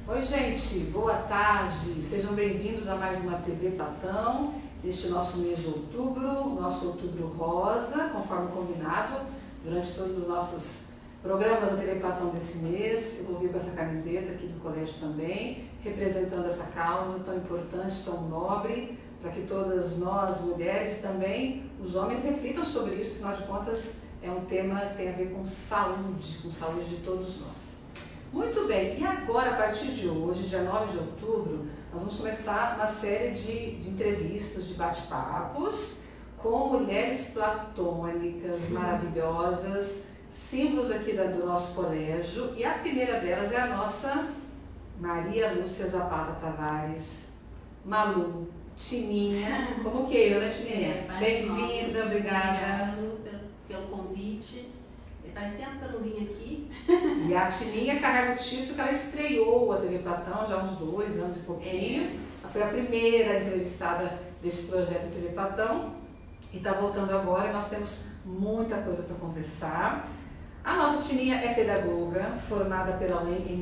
Oi, gente, boa tarde. Sejam bem-vindos a mais uma TV Platão, neste nosso mês de outubro, nosso Outubro Rosa, conforme combinado, durante todos os nossos programas da TV Platão desse mês. Eu vou vir com essa camiseta aqui do colégio também, representando essa causa tão importante, tão nobre, para que todas nós, mulheres, e também os homens reflitam sobre isso, afinal de contas é um tema que tem a ver com saúde de todos nós. Muito bem, e agora, a partir de hoje, dia 9 de outubro, nós vamos começar uma série de entrevistas, de bate-papos com mulheres platônicas, maravilhosas, símbolos aqui do nosso colégio, e a primeira delas é a nossa Maria Lúcia Zapata Tavares, Malu, Tininha, como queira, né, Tininha? Bem-vinda, obrigada. Obrigada pelo convite. Faz tempo que eu não vim aqui. E a Tininha carrega o título que ela estreou a TV Platão já há uns 2 anos e pouquinho. Ela foi a primeira entrevistada desse projeto TV Platão e está voltando agora, e nós temos muita coisa para conversar. A nossa Tininha é pedagoga, formada pela UEM em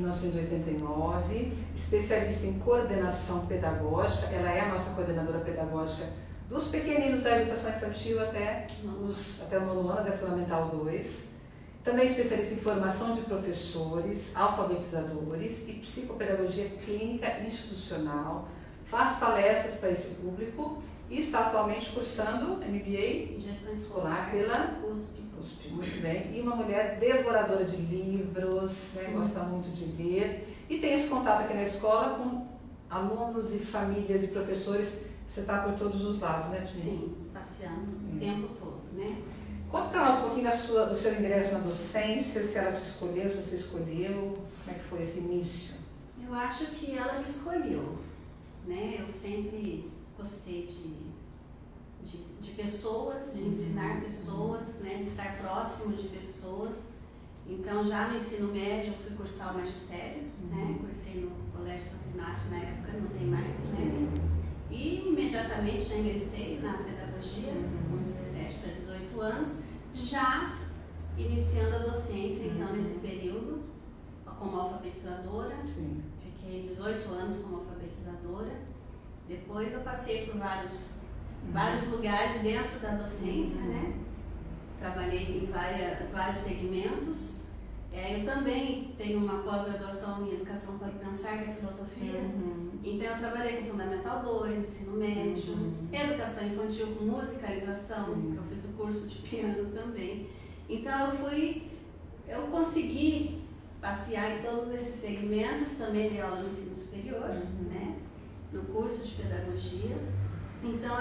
1989, especialista em coordenação pedagógica. Ela é a nossa coordenadora pedagógica dos pequeninos da educação infantil até o 9º ano, da Fundamental 2. Também especialista em formação de professores, alfabetizadores e psicopedagogia clínica institucional. Faz palestras para esse público e está atualmente cursando MBA em Gestão Escolar pela USP. Muito bem. E uma mulher devoradora de livros, né? Gosta muito de ler e tem esse contato aqui na escola com alunos e famílias e professores. Você está por todos os lados, né, Tininha? Sim, passeando o tempo todo, né? Conta para nós um pouquinho do seu ingresso na docência, se ela te escolheu, se você escolheu, como é que foi esse início? Eu acho que ela me escolheu, né? Eu sempre gostei de pessoas, de ensinar pessoas, né? De estar próximo de pessoas. Então, já no ensino médio, eu fui cursar o magistério, né? Cursei no Colégio Santo Inácio na época, não tem mais, né? E imediatamente já ingressei na pedagogia, com 17 para 18 anos, já iniciando a docência, então, nesse período, como alfabetizadora. Sim. Fiquei 18 anos como alfabetizadora. Depois eu passei por vários lugares dentro da docência, né? Trabalhei em vários segmentos. Eu também tenho uma pós-graduação em Educação para o Pensar, que é filosofia. Então eu trabalhei com Fundamental 2, ensino médio, educação infantil com musicalização, que eu fiz o curso de piano também. Então eu consegui passear em todos esses segmentos, também dei aula no ensino superior, né? No curso de pedagogia. Então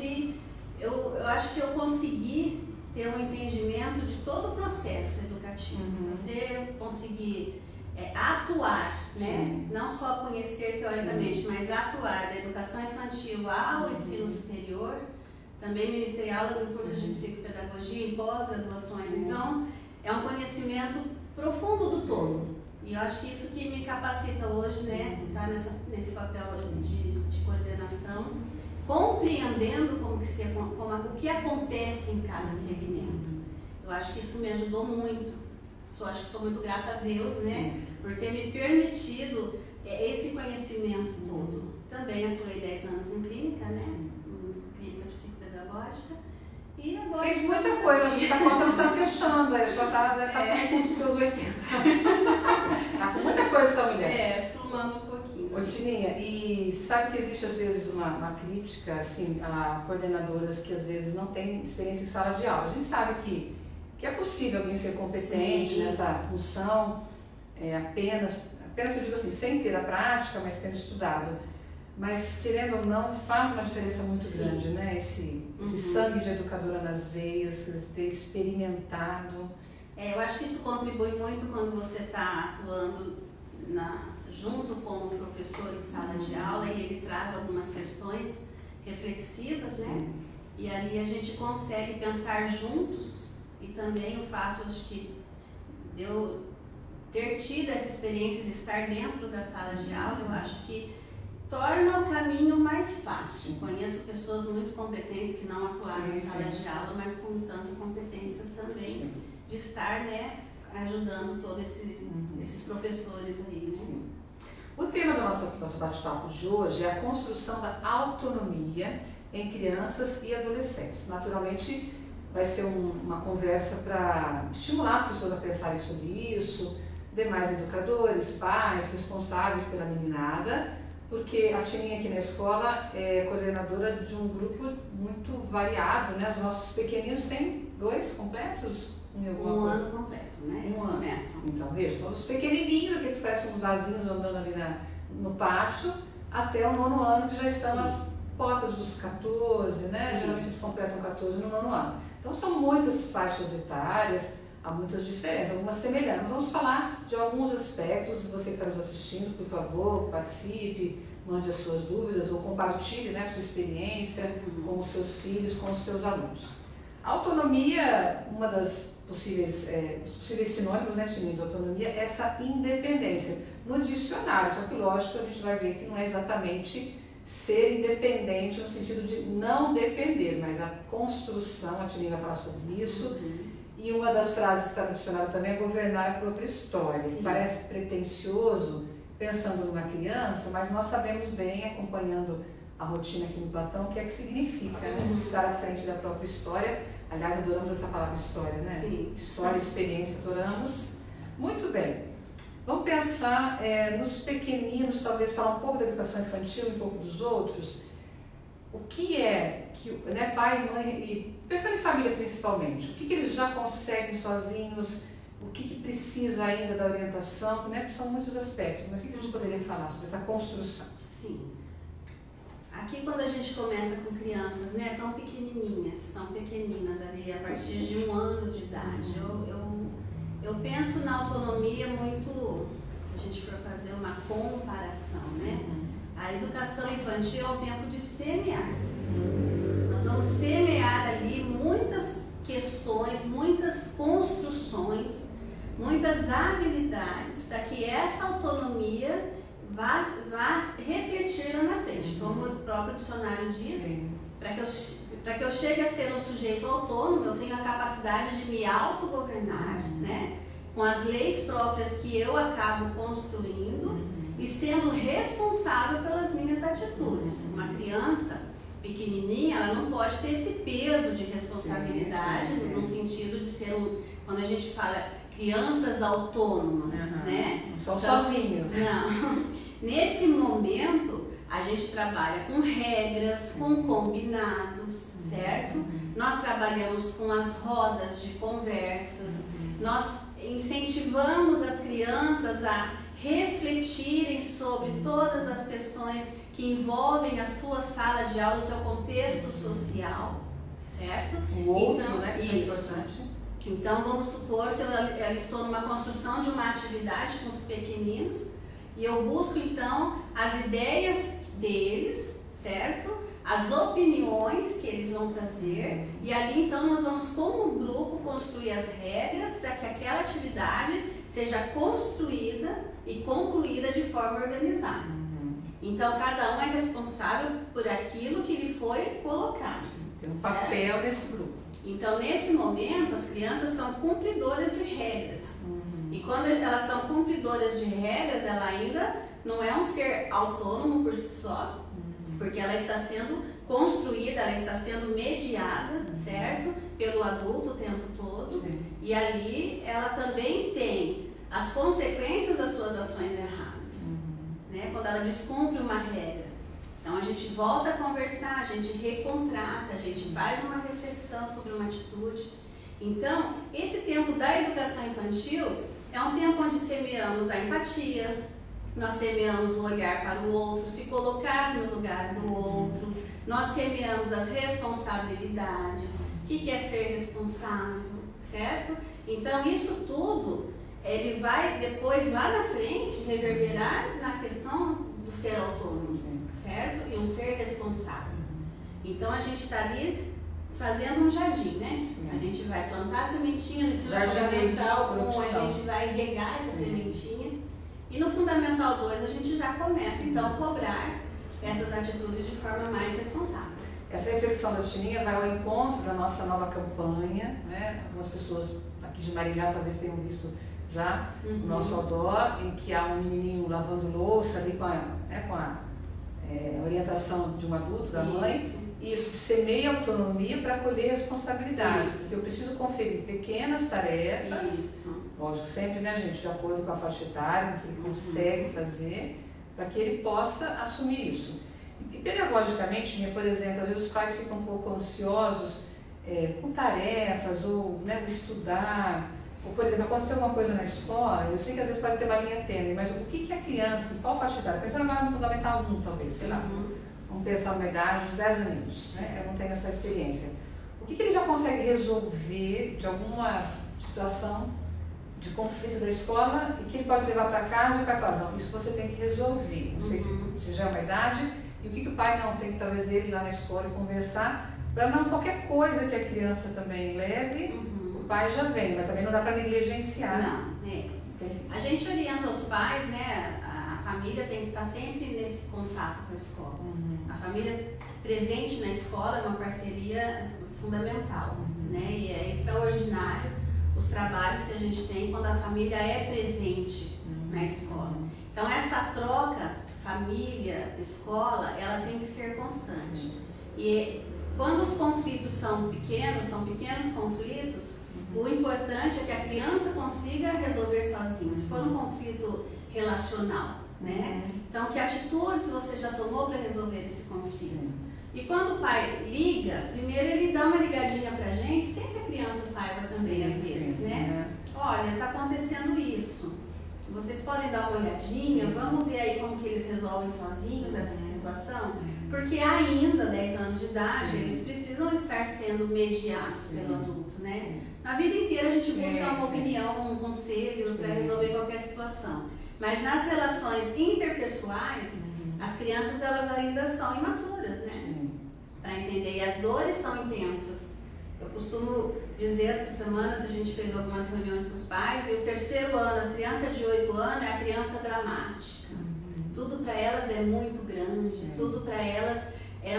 eu acho que eu consegui ter um entendimento de todo o processo educativo. Você conseguir atuar, né? Não só conhecer teoricamente, mas atuar da educação infantil ao ensino superior. Também ministrei aulas em cursos de psicopedagogia, em pós-graduações. Então, é um conhecimento profundo do todo. E eu acho que isso que me capacita hoje, né? Estar nesse papel de coordenação, compreendendo o que acontece em cada segmento. Eu acho que isso me ajudou muito. Eu acho que sou muito grata a Deus, né? Por ter me permitido esse conhecimento todo. Também atuei 10 anos em clínica, né? Em clínica psicopedagógica. E agora fez muita coisa, essa conta não está fechando, aí já deve estar com os seus 80. Está com muita coisa essa mulher. Somando um pouquinho. Ô, Tininha, e você sabe que existe às vezes uma crítica assim, a coordenadoras que às vezes não têm experiência em sala de aula. A gente sabe que é possível alguém ser competente nessa função, apenas eu digo assim, sem ter a prática, mas tendo estudado. Mas, querendo ou não, faz uma diferença muito grande, né? Esse sangue de educadora nas veias, ter experimentado. Eu acho que isso contribui muito quando você está atuando junto com o professor em sala de aula, e ele traz algumas questões reflexivas, né? E ali a gente consegue pensar juntos. E também o fato, acho que, de eu ter tido essa experiência de estar dentro da sala de aula, eu acho que torna o caminho mais fácil. Conheço pessoas muito competentes que não atuaram em sala de aula, mas com tanta competência também de estar, né, ajudando todos esses professores aí, né? O tema do nosso bate-papo de hoje é a construção da autonomia em crianças e adolescentes. Naturalmente, vai ser uma conversa para estimular as pessoas a pensarem sobre isso, demais educadores, pais, responsáveis pela meninada, porque a Tininha aqui na escola é coordenadora de um grupo muito variado, né? Os nossos pequeninos têm 2 completos? Um ano completo, né? Eles começam. Então, veja, todos os pequenininhos, aqueles que parecem uns vasinhos andando ali no pátio, até o 9º ano, que já estão nas portas dos 14, né? Geralmente eles completam 14 no 9º ano. Então, são muitas faixas etárias, há muitas diferenças, algumas semelhanças. Vamos falar de alguns aspectos. Você que está nos assistindo, por favor, participe, mande as suas dúvidas ou compartilhe, né, a sua experiência com os seus filhos, com os seus alunos. A autonomia, uma das possíveis, os possíveis sinônimos, né, Tininha, de autonomia, é essa independência. No dicionário, só que lógico, a gente vai ver que não é exatamente ser independente no sentido de não depender, mas a construção, a Tininha vai falar sobre isso. E uma das frases que está no dicionário também é governar a própria história. Sim. Parece pretensioso, pensando numa criança, mas nós sabemos bem, acompanhando a rotina aqui no Platão, o que é que significa, né? Estar à frente da própria história. Aliás, adoramos essa palavra história, né? Sim. História, experiência, adoramos. Muito bem. Vamos pensar nos pequeninos, talvez falar um pouco da educação infantil e um pouco dos outros. O que é que, né, pai e mãe, e pensando em família principalmente, o que eles já conseguem sozinhos, o que precisa ainda da orientação, né? Porque são muitos aspectos, mas o que a gente poderia falar sobre essa construção? Sim. Aqui quando a gente começa com crianças, né, tão pequenininhas, são pequeninas ali, a partir de 1 ano de idade, eu penso na autonomia muito, se a gente for fazer uma comparação, né? A educação infantil é um tempo de semear. Nós vamos semear ali muitas questões, muitas construções, muitas habilidades para que essa autonomia vá refletir lá na frente. Como o próprio dicionário diz, para que eu chegue a ser um sujeito autônomo, eu tenho a capacidade de me autogovernar, né? Com as leis próprias que eu acabo construindo e sendo responsável pelas minhas atitudes. Uma criança pequenininha, ela não pode ter esse peso de responsabilidade, no sentido de ser quando a gente fala crianças autônomas, né? Não são sozinhos. Não. Nesse momento, a gente trabalha com regras, com combinados, certo? Nós trabalhamos com as rodas de conversas, nós incentivamos as crianças a refletirem sobre todas as questões que envolvem a sua sala de aula, o seu contexto social, certo? O outro, então, né, que é importante. Então, vamos supor que eu estou numa construção de uma atividade com os pequeninos e eu busco, então, as ideias deles, certo? As opiniões que eles vão trazer e ali, então, nós vamos, como grupo, construir as regras para que aquela atividade seja construída e concluída de forma organizada. Então, cada um é responsável por aquilo que lhe foi colocado. Tem um papel nesse grupo. Então, nesse momento, as crianças são cumpridoras de regras. E quando elas são cumpridoras de regras, ela ainda não é um ser autônomo por si só, porque ela está sendo construída, ela está sendo mediada, certo? Pelo adulto o tempo todo. Sim. E ali ela também tem as consequências das suas ações erradas, né? Quando ela descumpre uma regra. Então a gente volta a conversar, a gente recontrata, a gente faz uma reflexão sobre uma atitude. Então, esse tempo da educação infantil é um tempo onde semeamos a empatia, nós semeamos o olhar para o outro, se colocar no lugar do outro, nós semeamos as responsabilidades, o que é ser responsável, certo? Então, isso tudo, ele vai depois, lá na frente, reverberar na questão do ser autônomo, certo? E um ser responsável. Então, a gente está ali fazendo um jardim, né? A gente vai plantar a sementinha no ensino fundamental 1, a gente vai regar essa sementinha. E no Fundamental 2 a gente já começa, então, a cobrar essas atitudes de forma mais responsável. Essa reflexão da Tininha vai ao encontro da nossa nova campanha, né? Algumas pessoas aqui de Maringá talvez tenham visto já o nosso outdoor, em que há um menininho lavando louça ali com a orientação de um adulto, da mãe. Isso semeia autonomia para colher responsabilidades. Eu preciso conferir pequenas tarefas, lógico, sempre, né, gente, de acordo com a faixa etária, que ele consegue fazer, para que ele possa assumir isso. E pedagogicamente, por exemplo, às vezes os pais ficam um pouco ansiosos com tarefas, ou, né, estudar, ou, por exemplo, aconteceu alguma coisa na escola, eu sei que às vezes pode ter uma linha tênue, mas o que a criança, qual faixa etária? Pensando agora no Fundamental 1, talvez, sei lá. Vamos pensar na idade dos 10 aninhos, né? Eu não tenho essa experiência. O que ele já consegue resolver de alguma situação de conflito da escola e que ele pode levar para casa e o pai fala, não, isso você tem que resolver. Não sei se já é uma idade, e o que o pai não tem que talvez ele ir lá na escola e conversar, para não qualquer coisa que a criança também leve, o pai já vem, mas também não dá para negligenciar. Não, a gente orienta os pais, né? A família tem que estar sempre nesse contato com a escola. A família presente na escola é uma parceria fundamental, né? E é extraordinário os trabalhos que a gente tem quando a família é presente na escola. Então essa troca família, escola, ela tem que ser constante. E quando os conflitos são pequenos conflitos, o importante é que a criança consiga resolver sozinha. Se for um conflito relacional, né? Então, que atitudes você já tomou para resolver esse conflito? E quando o pai liga, primeiro ele dá uma ligadinha pra gente, sem que a criança saiba também, às vezes, né? Olha, tá acontecendo isso. Vocês podem dar uma olhadinha, vamos ver aí como que eles resolvem sozinhos essa situação? Porque ainda, 10 anos de idade, eles precisam estar sendo mediados pelo adulto, né? Na vida inteira a gente busca uma opinião, um conselho para resolver qualquer situação. Mas nas relações interpessoais, as crianças elas ainda são imaturas, né? Para entender. E as dores são intensas. Eu costumo dizer, essas semanas a gente fez algumas reuniões com os pais, e o terceiro ano, as crianças de 8 anos, é a criança dramática. Tudo para elas é muito grande, tudo para elas é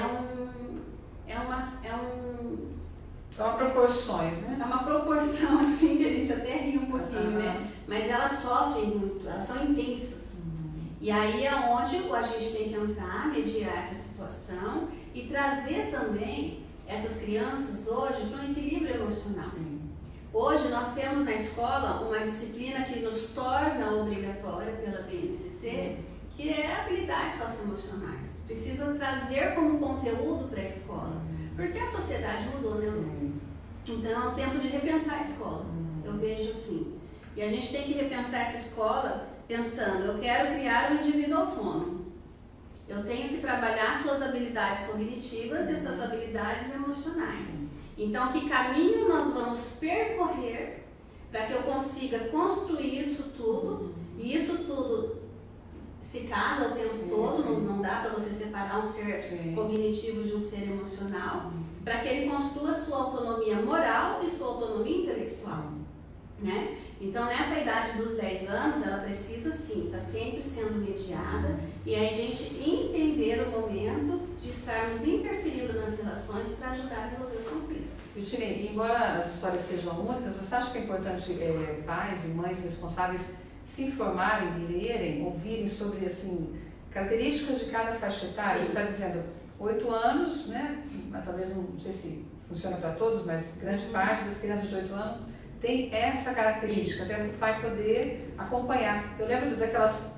proporções, né? É uma proporção assim que a gente até ri um pouquinho, né? Mas elas sofrem muito, elas são intensas. E aí é onde a gente tem que entrar, mediar essa situação e trazer também essas crianças hoje para um equilíbrio emocional. Hoje nós temos na escola uma disciplina que nos torna obrigatória pela BNCC, que é habilidades socioemocionais. Precisa trazer como conteúdo para a escola, porque a sociedade mudou, né? Então é o tempo de repensar a escola, eu vejo assim. E a gente tem que repensar essa escola pensando, eu quero criar um indivíduo autônomo. Eu tenho que trabalhar suas habilidades cognitivas e suas habilidades emocionais. Então, que caminho nós vamos percorrer para que eu consiga construir isso tudo, e isso tudo se casa o tempo todo, não dá para você separar um ser cognitivo de um ser emocional, para que ele construa sua autonomia moral e sua autonomia intelectual, né? Então, nessa idade dos 10 anos, ela precisa sim estar sempre sendo mediada, e aí a gente entender o momento de estarmos interferindo nas relações para ajudar a resolver os conflitos. Virginia, embora as histórias sejam únicas, você acha que é importante pais e mães responsáveis se informarem, lerem, ouvirem sobre assim, características de cada faixa etária? Ele está dizendo 8 anos, né? Talvez não sei se funciona para todos, mas grande parte das crianças de 8 anos tem essa característica, até o pai poder acompanhar. Eu lembro daquelas,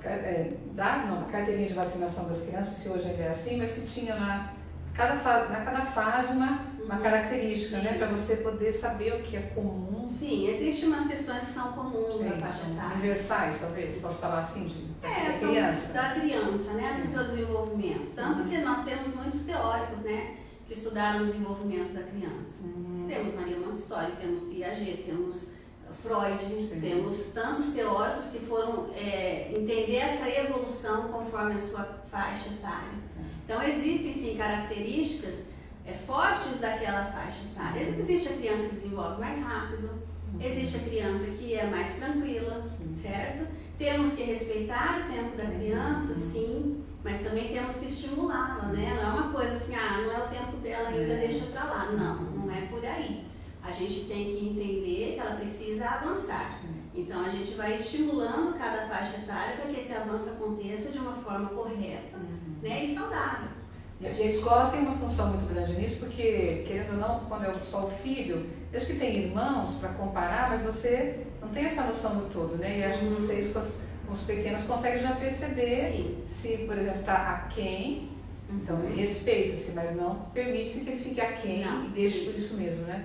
da carteirinha de vacinação das crianças, se hoje ainda é assim, mas que tinha lá, cada fase uma característica, né, para você poder saber o que é comum. Sim, existem umas questões que são comuns da faixa etária. Universais, talvez, posso falar assim, são da criança, né, do seu desenvolvimento. Tanto que nós temos muitos teóricos, né, que estudaram o desenvolvimento da criança. Temos Maria Montessori, temos Piaget, temos Freud, temos tantos teóricos que foram entender essa evolução conforme a sua faixa etária. Então, existem sim características fortes daquela faixa etária. Existe a criança que desenvolve mais rápido, existe a criança que é mais tranquila, certo? Temos que respeitar o tempo da criança, sim, mas também temos que estimulá-la, né? Não é uma coisa assim, não é o tempo dela ainda, deixa pra lá. Não é por aí. A gente tem que entender que ela precisa avançar. Então a gente vai estimulando cada faixa etária para que esse avanço aconteça de uma forma correta, né, e saudável. E a escola tem uma função muito grande nisso, porque, querendo ou não, quando eu sou o filho, eu acho que tem irmãos para comparar, mas você não tem essa noção do todo, né? E acho que vocês, com os pequenos, conseguem já perceber se, por exemplo, está aquém. Então, respeita-se, mas não permite-se que ele fique aquém e deixe por isso mesmo, né?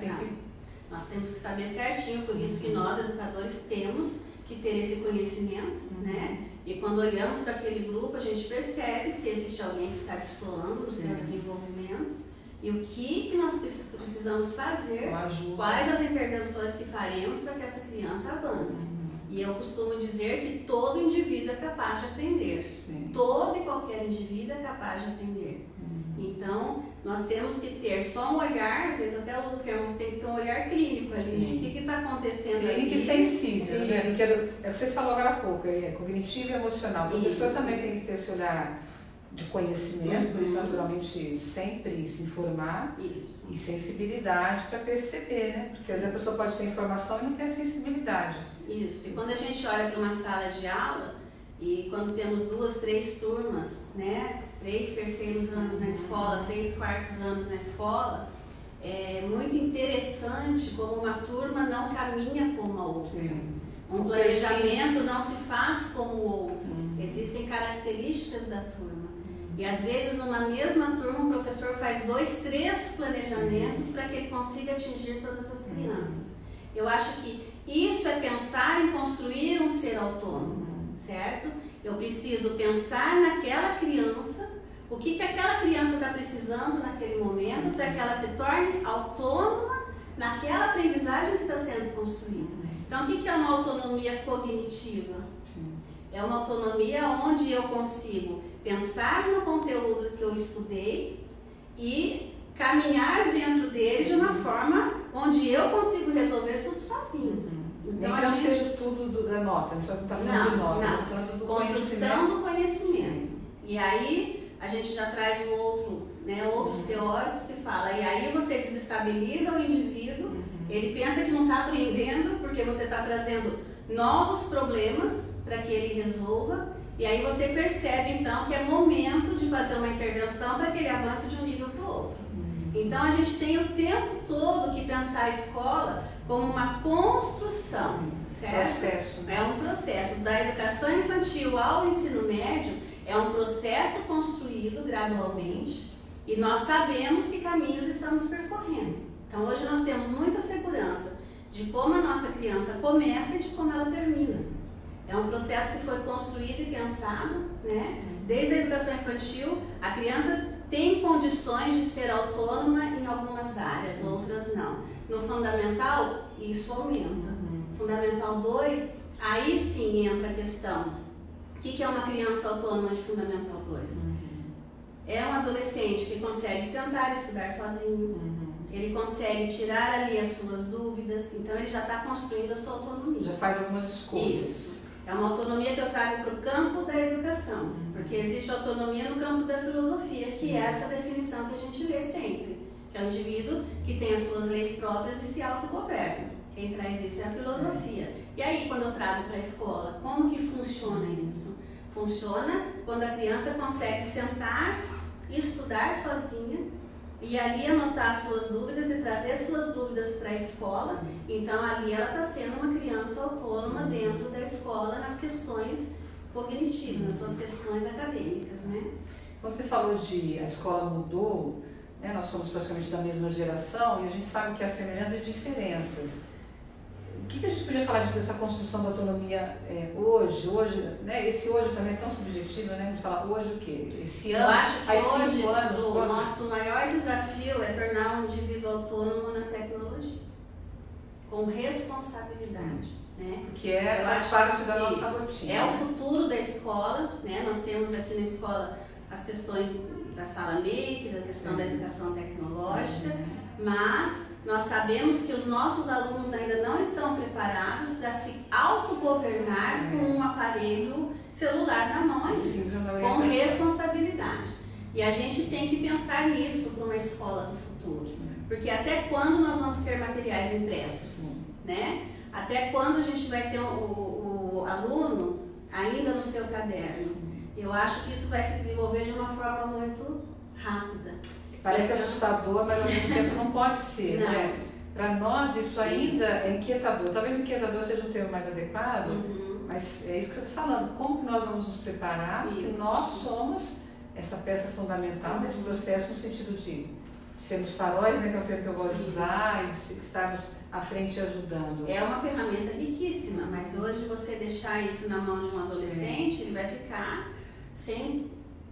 Nós temos que saber certinho, por isso que nós, educadores, temos que ter esse conhecimento, né? E quando olhamos para aquele grupo, a gente percebe se existe alguém que está destoando no seu desenvolvimento e o que nós precisamos fazer, quais as intervenções que faremos para que essa criança avance. E eu costumo dizer que todo indivíduo é capaz de aprender. Todo e qualquer indivíduo é capaz de aprender. Então, nós temos que ter só um olhar, às vezes eu até uso o termo, tem que ter um olhar clínico ali. O que está acontecendo ali? Clínico e sensível, né? Porque é o que você falou agora há pouco, é cognitivo e emocional. O professor também tem que ter esse olhar de conhecimento, por isso naturalmente sempre se informar e sensibilidade para perceber, né? Porque às vezes a pessoa pode ter informação e não ter a sensibilidade. Isso, e quando a gente olha para uma sala de aula e quando temos 2, 3 turmas, né? 3 terceiros anos na escola, 3 quartos anos na escola, é muito interessante como uma turma não caminha como a outra. Um planejamento não se faz como o outro. Existem características da turma. E às vezes numa mesma turma o professor faz 2, 3 planejamentos para que ele consiga atingir todas as crianças. Eu acho que isso é pensar em construir um ser autônomo, certo? Eu preciso pensar naquela criança, o que aquela criança está precisando naquele momento para que ela se torne autônoma naquela aprendizagem que está sendo construída. Então, o que é uma autonomia cognitiva? É uma autonomia onde eu consigo pensar no conteúdo que eu estudei e caminhar dentro dele de uma forma onde eu consigo resolver tudo sozinho. Então, que não seja tudo da nota, não está falando de nota, está falando do construção do conhecimento. E aí a gente já traz outros teóricos que falam, e aí você desestabiliza o indivíduo, ele pensa que não está aprendendo porque você está trazendo novos problemas para que ele resolva, e aí você percebe então que é momento de fazer uma intervenção para que ele avance de um nível para o outro. Então a gente tem o tempo todo que pensar a escola como uma construção, certo? Processo, né? É um processo. Da educação infantil ao ensino médio, é um processo construído gradualmente e nós sabemos que caminhos estamos percorrendo. Então hoje nós temos muita segurança de como a nossa criança começa e de como ela termina. É um processo que foi construído e pensado, né? Desde a educação infantil, a criança tem condições de ser autônoma em algumas áreas, outras não. No fundamental, isso aumenta. Fundamental 2, aí sim entra a questão. O que é uma criança autônoma de fundamental 2? É um adolescente que consegue sentar e estudar sozinho. Ele consegue tirar ali as suas dúvidas, então ele já está construindo a sua autonomia. Já faz algumas escolhas. Isso. É uma autonomia que eu trago para o campo da educação, porque existe autonomia no campo da filosofia, que é essa definição que a gente vê sempre, que é o indivíduo que tem as suas leis próprias e se autogoverna. Quem traz isso é a filosofia. E aí, quando eu trago para a escola, como que funciona isso? Funciona quando a criança consegue sentar e estudar sozinha, e ali anotar suas dúvidas e trazer suas dúvidas para a escola. Então ali ela está sendo uma criança autônoma dentro da escola nas questões cognitivas, nas suas questões acadêmicas, né? Quando você falou de a escola mudou, né, nós somos praticamente da mesma geração e a gente sabe que há semelhanças e diferenças. O que a gente podia falar disso, dessa construção da autonomia hoje, né? Esse hoje também é tão subjetivo, né? A gente fala hoje o quê? Esse ano, eu acho que hoje 5 anos, o nosso maior desafio é tornar um indivíduo autônomo na tecnologia, com responsabilidade, né? Porque faz parte da nossa rotina. É o futuro da escola, né? Nós temos aqui na escola as questões da sala maker, da questão da educação tecnológica, mas nós sabemos que os nossos alunos ainda não estão preparados para se autogovernar com um aparelho celular na mão ainda, com responsabilidade. E a gente tem que pensar nisso para uma escola do futuro, porque até quando nós vamos ter materiais impressos, né? até quando a gente vai ter o aluno ainda no seu caderno. Eu acho que isso vai se desenvolver de uma forma muito rápida. Parece assustador, mas ao mesmo tempo não pode ser, não. Né? Para nós isso ainda é inquietador. Talvez inquietador seja um termo mais adequado, mas é isso que você está falando. Como que nós vamos nos preparar? Porque nós somos essa peça fundamental nesse processo, no sentido de sermos faróis, né, que é o termo que eu gosto de usar, e estarmos à frente ajudando. É uma ferramenta riquíssima, mas hoje você deixar isso na mão de um adolescente, ele vai ficar 100%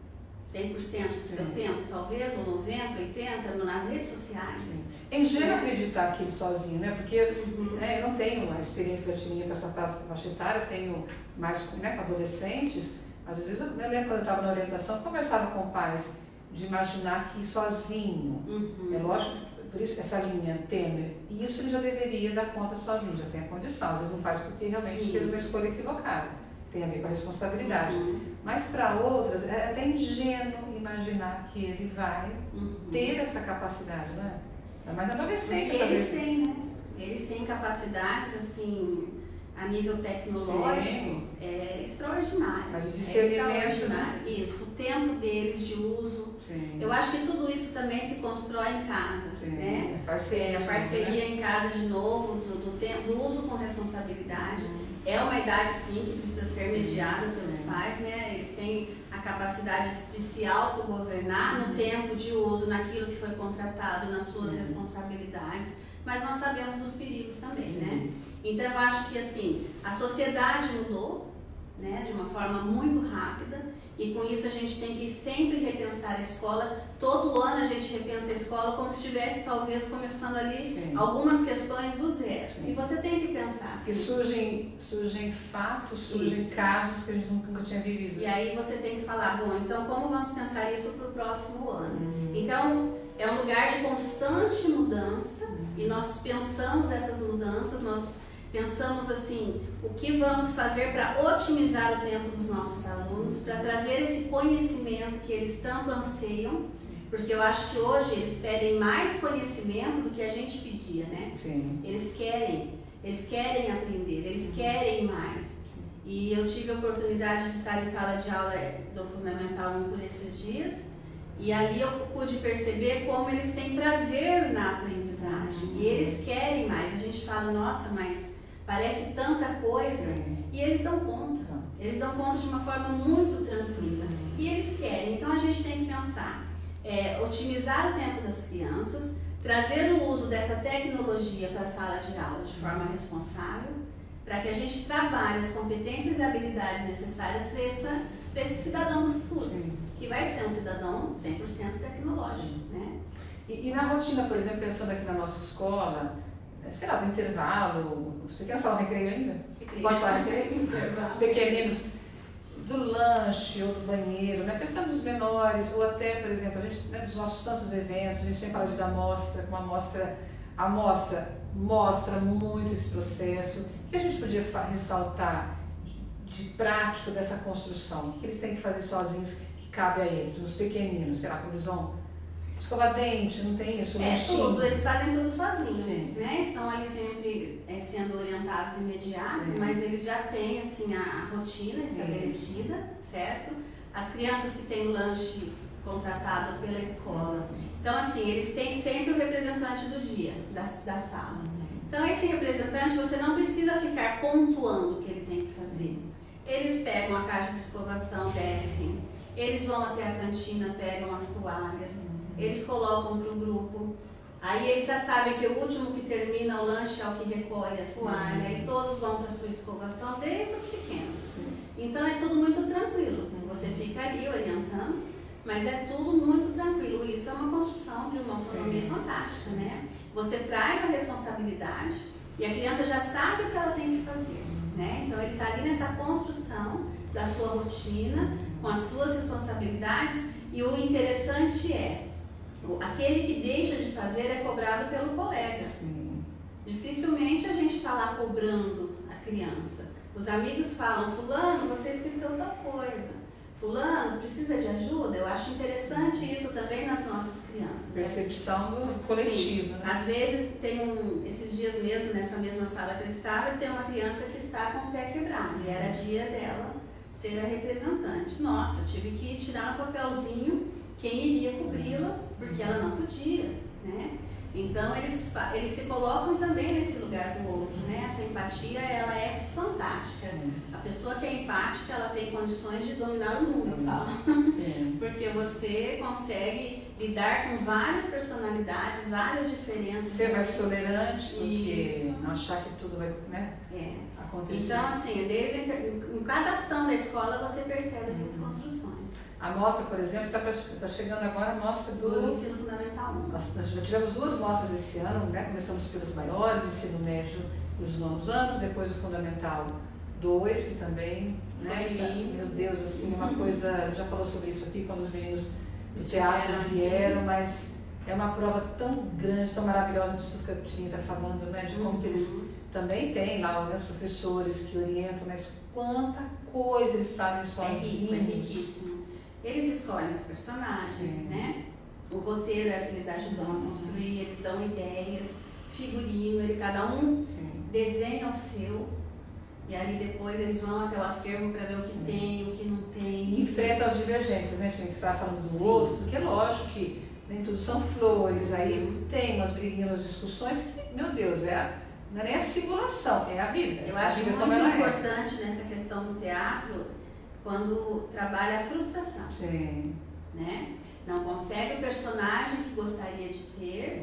do seu tempo, talvez, ou 90%, 80% nas redes sociais. É ingênuo acreditar que ele sozinho, né? Porque né, eu não tenho a experiência da Tininha com essa faixa etária, tenho mais né, com adolescentes. Às vezes eu lembro quando eu estava na orientação, conversava com pais de imaginar que sozinho, é lógico, por isso essa linha tênue, e isso ele já deveria dar conta sozinho, já tem a condição, às vezes não faz porque realmente fez uma escolha equivocada, tem a ver com a responsabilidade. Mas para outras, é até ingênuo imaginar que ele vai ter essa capacidade, não é? Mas na adolescência eles têm, né? Eles têm capacidades assim a nível tecnológico extraordinário. De discernimento, né? Isso, o tempo deles de uso. Eu acho que tudo isso também se constrói em casa, né? A parceria em casa de novo, do uso com responsabilidade. É uma idade sim que precisa ser mediada pelos pais, né? Eles têm a capacidade de se autogovernar no tempo de uso, naquilo que foi contratado, nas suas responsabilidades, mas nós sabemos dos perigos também, né? Então eu acho que assim, a sociedade mudou, né, de uma forma muito rápida, e com isso a gente tem que sempre repensar a escola. Todo ano a gente repensa a escola como se estivesse talvez começando ali algumas questões do zero. E você tem que pensar assim. Que surgem fatos, surgem casos que a gente nunca tinha vivido. E aí você tem que falar, bom, então como vamos pensar isso para o próximo ano? Então é um lugar de constante mudança, e nós pensamos essas mudanças, nós pensamos assim, o que vamos fazer para otimizar o tempo dos nossos alunos, para trazer esse conhecimento que eles tanto anseiam, porque eu acho que hoje eles pedem mais conhecimento do que a gente pedia, né? Eles querem aprender, eles querem mais. E eu tive a oportunidade de estar em sala de aula do Fundamental 1 por esses dias, e ali eu pude perceber como eles têm prazer na aprendizagem, e eles querem mais. A gente fala, nossa, mas parece tanta coisa, e eles dão conta. Eles dão conta de uma forma muito tranquila. E eles querem. Então a gente tem que pensar, otimizar o tempo das crianças, trazer o uso dessa tecnologia para a sala de aula de forma responsável, para que a gente trabalhe as competências e habilidades necessárias para esse cidadão do futuro, que vai ser um cidadão 100% tecnológico, né? E na rotina, por exemplo, pensando aqui na nossa escola, sei lá, do intervalo, os pequenos falam recreio ainda? Pode falar recreio? Os pequeninos, do lanche ou do banheiro, né? Pensando nos menores, ou até, por exemplo, a gente, né, dos nossos tantos eventos, a gente sempre fala de dar mostra, a mostra mostra muito esse processo. O que a gente podia ressaltar de prático dessa construção? O que eles têm que fazer sozinhos que cabe a eles, nos pequeninos, sei lá, quando eles vão escovar dente, não tem isso? Tudo, eles fazem tudo sozinhos, né? Estão ali sempre sendo orientados imediatos, mas eles já têm assim a rotina estabelecida, certo? As crianças que têm o lanche contratado pela escola, então assim, eles têm sempre o representante do dia, da sala. Então esse representante, você não precisa ficar pontuando o que ele tem que fazer. Eles pegam a caixa de escovação, descem, eles vão até a cantina, pegam as toalhas, eles colocam para o grupo, aí eles já sabem que o último que termina o lanche é o que recolhe a toalha, e todos vão para a sua escovação, desde os pequenos. Então é tudo muito tranquilo, você fica ali orientando, mas é tudo muito tranquilo. Isso é uma construção de uma autonomia fantástica, né? Você traz a responsabilidade e a criança já sabe o que ela tem que fazer, né? Então ele está ali nessa construção da sua rotina, com as suas responsabilidades, e o interessante é, aquele que deixa de fazer é cobrado pelo colega. Dificilmente a gente está lá cobrando a criança. Os amigos falam, fulano, você esqueceu tal coisa. fulano precisa de ajuda. Eu acho interessante isso também nas nossas crianças. Percepção do coletivo. Sim. Né? Às vezes esses dias mesmo, nessa mesma sala que eu estava, tem uma criança que está com o pé quebrado e era dia dela ser a representante. Nossa, eu tive que tirar um papelzinho quem iria cobri-la, porque ela não podia, né? Então eles se colocam também nesse lugar do outro, né? Essa empatia, ela é fantástica. A pessoa que é empática, ela tem condições de dominar o mundo, eu falo. Sim. Porque você consegue lidar com várias personalidades, várias diferenças. Ser mais tolerante, porque Isso. não achar que tudo vai, né, acontecer. Então, assim, em cada ação da escola você percebe essas construções. A mostra, por exemplo, está chegando agora a mostra do ensino fundamental 1. Nós já tivemos 2 mostras esse ano, né? Começamos pelos maiores, o ensino médio e os 9º anos, depois o Fundamental 2, que também, né? Meu Deus, assim, uma coisa, a gente já falou sobre isso aqui quando os meninos do teatro vieram, mas é uma prova tão grande, tão maravilhosa disso tudo que a Tininha está falando, né? De como que eles também têm lá, né, os professores que orientam, mas quanta coisa eles fazem sozinhos. É riquíssimo. Eles escolhem os personagens, né? O roteiro eles ajudam a construir, eles dão ideias, figurino, cada um desenha o seu, e ali depois eles vão até o acervo para ver o que tem, o que não tem. E enfrenta as divergências, né? Que você estava falando do outro, porque é lógico que nem tudo são flores, aí tem umas briguinhas, umas discussões que, meu Deus, não é nem a simulação, é a vida. Eu acho muito importante nessa questão do teatro quando trabalha a frustração. Sim. Né? Não consegue o personagem que gostaria de ter,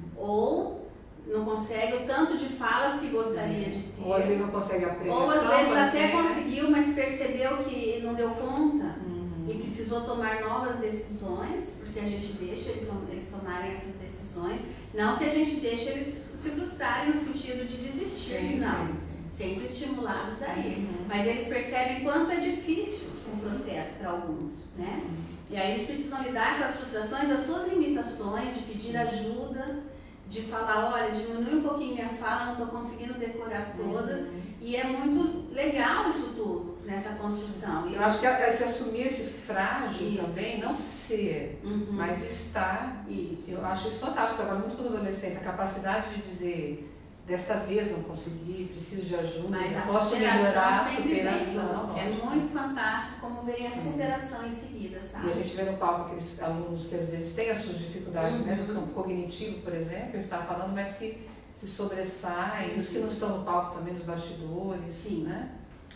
ou não consegue o tanto de falas que gostaria de ter. Ou às vezes não consegue aprender. Ou às vezes até conseguiu, mas percebeu que não deu conta e precisou tomar novas decisões, porque a gente deixa eles tomarem essas decisões. Não que a gente deixe eles se frustrarem no sentido de desistir, não. Sempre estimulados a ir. Mas eles percebem quanto é difícil o processo para alguns, né? E aí eles precisam lidar com as frustrações, as suas limitações, de pedir ajuda, de falar, olha, diminui um pouquinho minha fala, não estou conseguindo decorar todas. E é muito legal isso tudo, nessa construção. Eu acho que se assumir esse frágil também, não ser, mas estar, eu acho isso fantástico. Agora, muito com os adolescentes, a capacidade de dizer, desta vez não consegui, preciso de ajuda, mas a posso melhorar a superação. É muito fantástico como vem a superação em seguida, sabe? E a gente vê no palco aqueles alunos que às vezes têm as suas dificuldades, né, no campo cognitivo, por exemplo, eu estava falando, mas que se sobressaem, os que não estão no palco também, nos bastidores, né?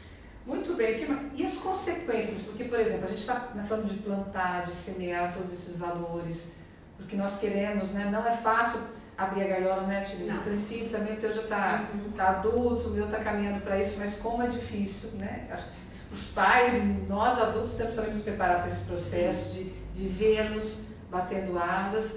Muito bem, e as consequências? Porque, por exemplo, a gente está falando de plantar, de semear todos esses valores, porque nós queremos, né? Não é fácil abrir a gaiola, né, Tia? Você tem filho também, o teu já está adulto, o meu está caminhando para isso, mas como é difícil, né? Acho que os pais, nós adultos, temos também que nos preparar para esse processo de vê-los batendo asas,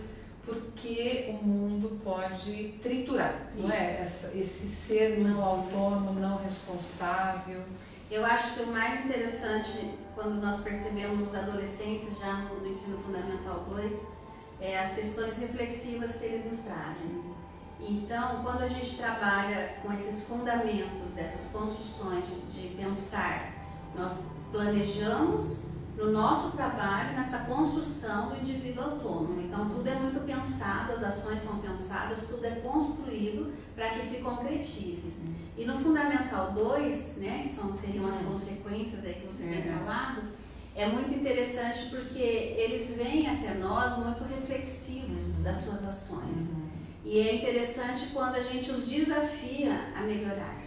porque o mundo pode triturar, não é? Esse ser não autônomo, não responsável. Eu acho que o mais interessante, quando nós percebemos os adolescentes já no ensino fundamental 2, é as questões reflexivas que eles nos trazem. Então, quando a gente trabalha com esses fundamentos, dessas construções de pensar, nós planejamos no nosso trabalho, nessa construção do indivíduo autônomo. Então, tudo é muito pensado, as ações são pensadas, tudo é construído para que se concretize. E no Fundamental 2, né, que seriam as consequências aí que você tem falado, é muito interessante porque eles vêm até nós muito reflexivos das suas ações. E é interessante quando a gente os desafia a melhorar.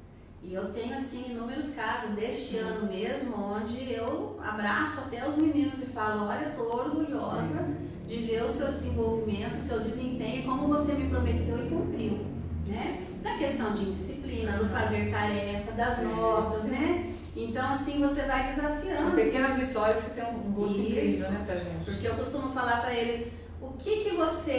E eu tenho, assim, inúmeros casos deste ano mesmo, onde eu abraço até os meninos e falo, olha, estou orgulhosa de ver o seu desenvolvimento, o seu desempenho, como você me prometeu e cumpriu, né? Da questão de disciplina, do fazer tarefa, das notas, né? Então, assim, você vai desafiando. São pequenas vitórias que têm um gosto incrível, né, pra gente. Porque eu costumo falar para eles, o que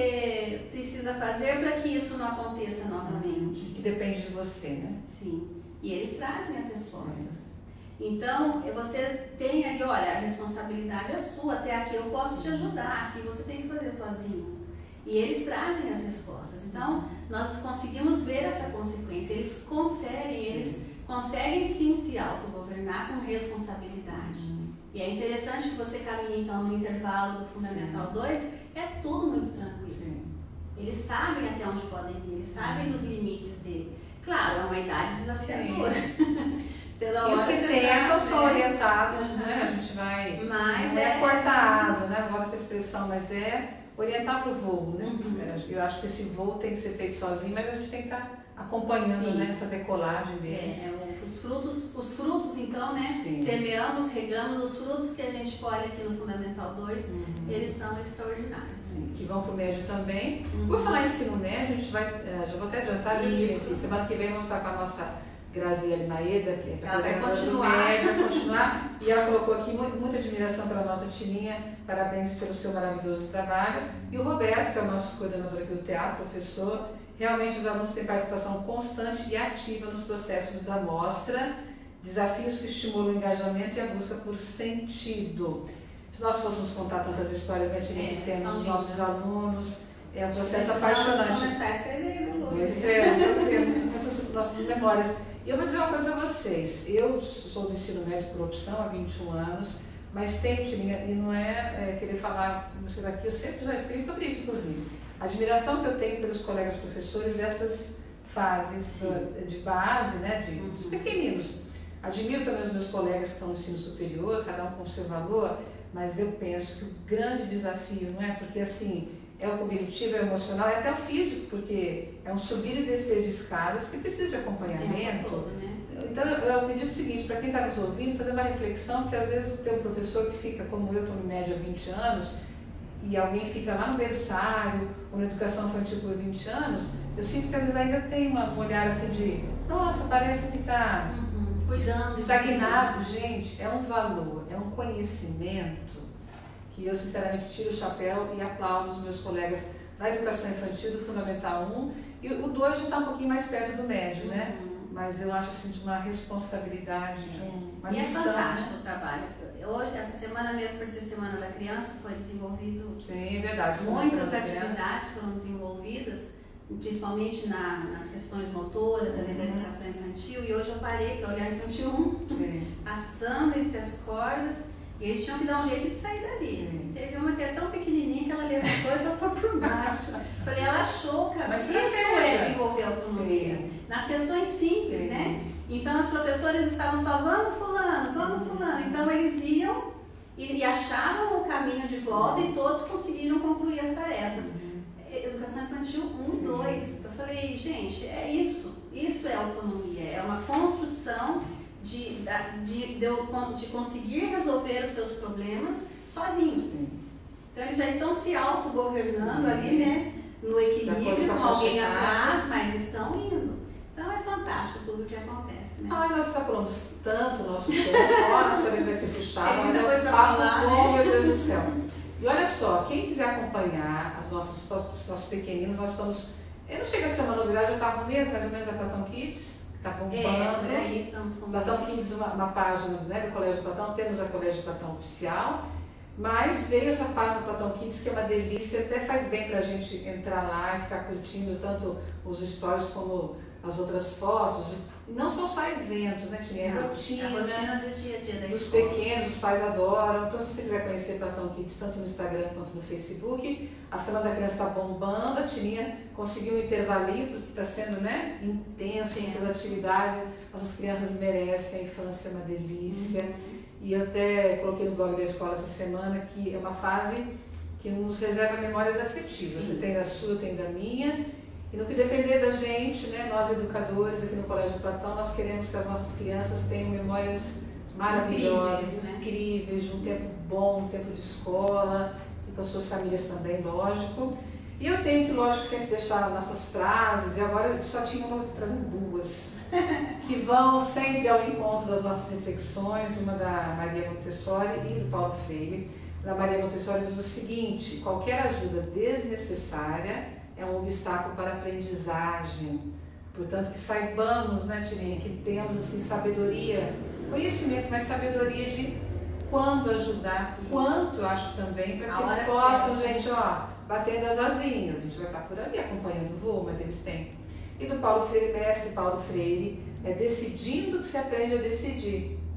você precisa fazer para que isso não aconteça novamente? Que depende de você, né? Sim. E eles trazem as respostas. Então, você tem ali, olha, a responsabilidade é sua, até aqui eu posso te ajudar, aqui você tem que fazer sozinho. E eles trazem as respostas. Então, nós conseguimos ver essa consequência. Eles conseguem sim se autogovernar com responsabilidade. E é interessante que você caminha então no intervalo do Fundamental 2, é tudo muito tranquilo. Sim. Eles sabem até onde podem ir, eles sabem dos limites dele. Claro, é uma idade desafiadora. E os que tentam são orientados, né? A gente vai. Mas não é cortar a asa, né? Não gosto dessa expressão, mas é orientar para o voo, né? Eu acho que esse voo tem que ser feito sozinho, mas a gente tem que estar acompanhando, né, essa decolagem deles. Os frutos então, né? Sim. Semeamos, regamos, os frutos que a gente colhe aqui no Fundamental 2, eles são extraordinários. Sim, que vão para o médio também. Por falar em ensino médio, a gente vai, já vou até adiantar, gente, semana que vem vamos estar com a nossa Graziele Maeda, que é coordenadora do médio, vai continuar. E ela colocou aqui muita admiração pela nossa Tininha, parabéns pelo seu maravilhoso trabalho. E o Roberto, que é o nosso coordenador aqui do teatro, professor, realmente os alunos têm participação constante e ativa nos processos da mostra, desafios que estimulam o engajamento e a busca por sentido. Se nós fôssemos contar tantas histórias, né, Tininha, que temos dos nossos alunos, é um processo apaixonante. Começar a escrever, Pois muitas nossas memórias. E eu vou dizer uma coisa para vocês, eu sou do ensino médio por opção há 21 anos, mas tenho, Tininha, e não é querer falar com você daqui, eu sempre já escrevi sobre isso, inclusive. A admiração que eu tenho pelos colegas professores dessas fases de base, né, dos pequeninos. Admiro também os meus colegas que estão no ensino superior, cada um com o seu valor, mas eu penso que o grande desafio, não é? Porque assim, é o cognitivo, é o emocional, é até o físico, porque é um subir e descer de escadas que precisa de acompanhamento. Todo, né? Então eu acredito o seguinte, para quem está nos ouvindo, fazer uma reflexão, porque às vezes tem um professor que fica, como eu estou no médio há 20 anos, e alguém fica lá no berçário, ou na educação infantil por 20 anos, eu sinto que às vezes ainda tem um olhar assim de, nossa, parece que está estagnado. Gente, é um valor, é um conhecimento que eu sinceramente tiro o chapéu e aplaudo os meus colegas da educação infantil, do Fundamental 1, e o 2 já está um pouquinho mais perto do médio, né? Mas eu acho assim de uma responsabilidade, de uma missão. E é fantástico o trabalho. Hoje, essa semana mesmo, por ser Semana da Criança, foi desenvolvido. Sim, é verdade. Muitas atividades foram desenvolvidas, principalmente nas questões motoras, ali da educação infantil, e hoje eu parei para olhar infantil 1, assando entre as cordas. E eles tinham que dar um jeito de sair dali. Teve uma que é tão pequenininha que ela levantou e passou por baixo. Falei, ela achou que isso é desenvolver autonomia. Nas questões simples, né? Então, os professores estavam só, vamos fulano. Então, eles iam e acharam o caminho de volta e todos conseguiram concluir as tarefas. Educação infantil 1, 2. Eu falei, gente, é isso. Isso é autonomia. É uma construção de conseguir resolver os seus problemas sozinhos. Então eles já estão se autogovernando ali, né? No equilíbrio, com alguém atrás, mas estão indo. Então é fantástico tudo o que acontece, né? Ai, nós extrapolamos tanto o nosso tempo, olha, a senhora vai ser puxada, mas é um papo bom, meu Deus do céu. E olha só, quem quiser acompanhar os nossos pequeninos, nós estamos, eu não chego a ser uma novidade, já estava mesmo, mais ou menos, a Platão Kids. Está bombando. Por aí estamos com Platão Kids, uma página, né, do Colégio Platão, temos a Colégio Platão Oficial, mas veio essa página do Platão Kids que é uma delícia, até faz bem para a gente entrar lá e ficar curtindo tanto os stories como as outras fotos, não são só eventos, né, Tininha? É rotina do dia a dia da dos escola. pequenos, os pais adoram. Então, se você quiser conhecer Platão Kids, tanto no Instagram quanto no Facebook, a Semana da Criança está bombando, a Tininha conseguiu um intervalinho, porque está sendo, né, intenso, muitas atividades, nossas crianças merecem, a infância é uma delícia. E eu até coloquei no blog da escola essa semana que é uma fase que nos reserva memórias afetivas. Você tem da sua, eu tenho da minha. E no que depender da gente, né, nós educadores aqui no Colégio Platão, nós queremos que as nossas crianças tenham memórias maravilhosas, incríveis, de um tempo bom, um tempo de escola, e com as suas famílias também, lógico. E eu tenho que, lógico, sempre deixar nossas frases, e agora eu só tinha uma, eu estou trazendo duas, que vão sempre ao encontro das nossas reflexões, uma da Maria Montessori e do Paulo Freire. Da Maria Montessori diz o seguinte: qualquer ajuda desnecessária é um obstáculo para a aprendizagem. Portanto, que saibamos, né, Tininha, que temos assim, sabedoria, conhecimento, mas sabedoria de quando ajudar, quanto, eu acho também, para que eles possam, gente, batendo as asinhas. A gente vai estar por ali acompanhando o voo, mas eles têm. E do Paulo Freire, mestre Paulo Freire, é decidindo que se aprende a decidir.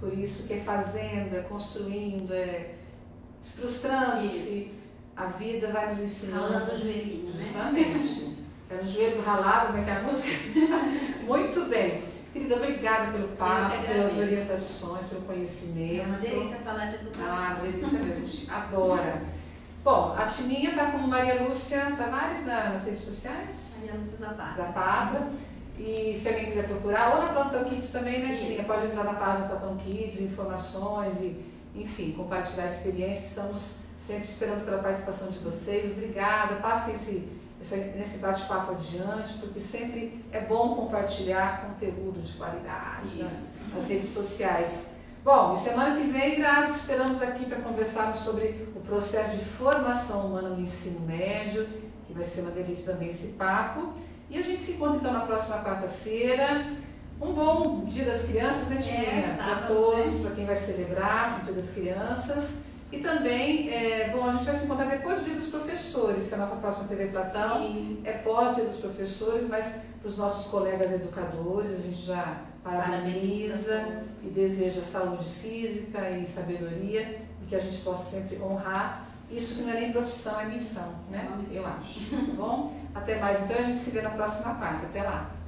por isso que é fazendo, é construindo, é frustrando-se. A vida vai nos ensinando. Ralando o joelhinho, né? Justamente. É no joelho ralado, como é que é a música? Muito bem. Querida, obrigada pelo papo, pelas orientações, pelo conhecimento. É uma delícia falar de educação. Ah, uma delícia mesmo, a gente adora. Bom, a Tininha está como Maria Lúcia Tavares nas redes sociais. Maria Lúcia Zapata. Zapata. E se alguém quiser procurar, ou na Plantão Kids também, né, Tininha? Isso. Pode entrar na página Plantão Kids, informações e, enfim, compartilhar experiências. Estamos sempre esperando pela participação de vocês. Obrigada. Passem nesse bate-papo adiante, porque sempre é bom compartilhar conteúdo de qualidade nas redes sociais. Bom, e semana que vem, Grazi, esperamos aqui para conversarmos sobre o processo de formação humana no ensino médio, que vai ser uma delícia também esse papo. E a gente se encontra então na próxima quarta-feira. Um bom Dia das Crianças, né, Tininha? Para todos, para quem vai celebrar o Dia das Crianças. E também, bom, a gente vai se encontrar depois do Dia dos Professores, que é a nossa próxima TV Platão. Sim. É pós-Dia dos Professores, mas para os nossos colegas educadores, a gente já parabeniza e deseja saúde física e sabedoria, e que a gente possa sempre honrar isso que não é nem profissão, é missão, né? Eu acho. Tá bom? Até mais, então a gente se vê na próxima quarta. Até lá!